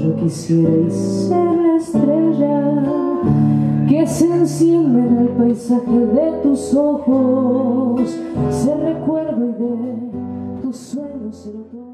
yo quisiera ser la estrella que se enciende en el paisaje de tus ojos, ser recuerdo y de tus sueños ser otoño.